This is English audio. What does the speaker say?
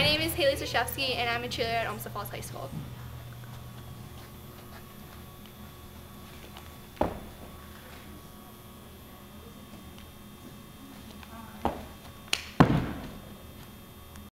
name is Hailey and I'm a cheerleader at Olmsted Falls High School.